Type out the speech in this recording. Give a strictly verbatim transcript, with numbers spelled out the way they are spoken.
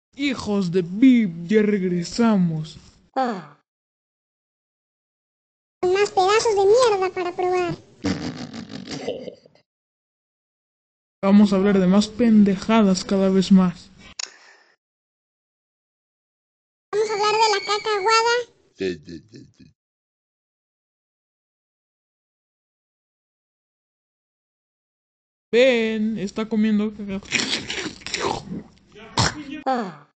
Hijos de Bip, ya regresamos. Más pedazos de mierda para probar. Vamos a hablar de más pendejadas cada vez más. Vamos a hablar de la caca aguada. Ven, está comiendo.